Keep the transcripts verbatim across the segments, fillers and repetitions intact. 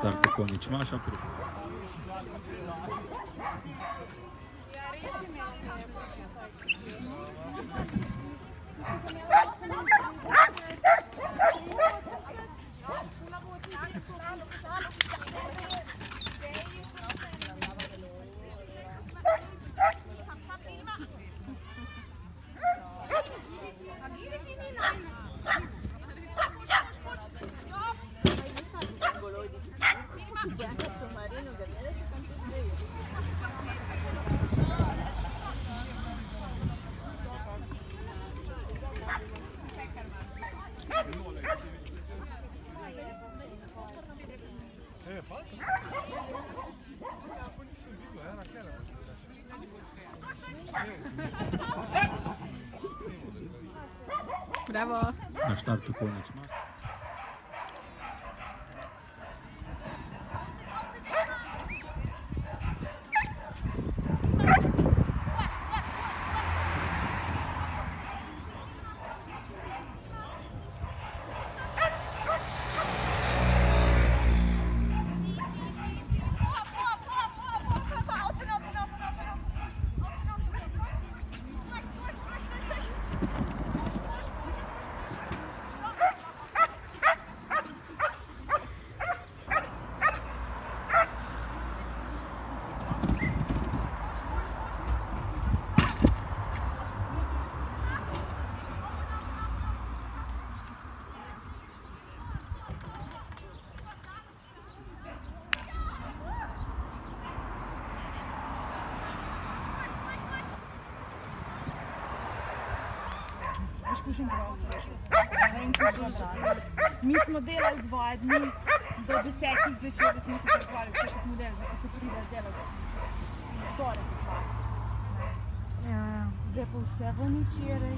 štartu Konjič Maša. Bravo! Na štartu Konjič Maša. Mi smo delali dva dni do desetih zvečer, da smo tukaj pripravili vse kot model, zato ko pride delati torek. Zdaj pa vse ven včeraj.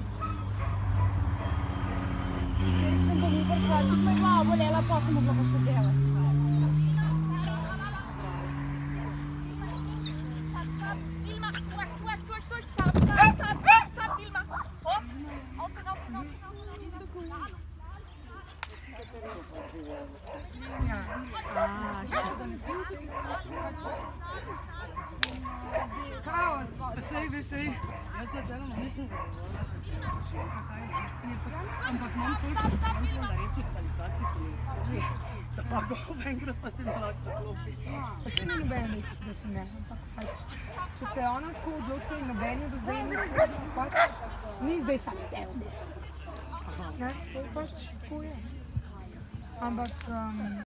Včeraj sem pa mi prišla, tudi me glava bolela, pa sem mogla pa še delati. Sej, veš, sej, jaz načeloma nisem zadovoljna, če se ne počela, ampak imam toliko postanko na retnih palisad, ki so mi vseži, da pa go enkrat pa se mi lahko poklopi. Pa še ni nobeni, da so ne, ampak pač, če se je ona tako odločila in nobeni do zdaj ni, pač, ni zdaj samo tebe. Ne, to pač tako je. Ampak,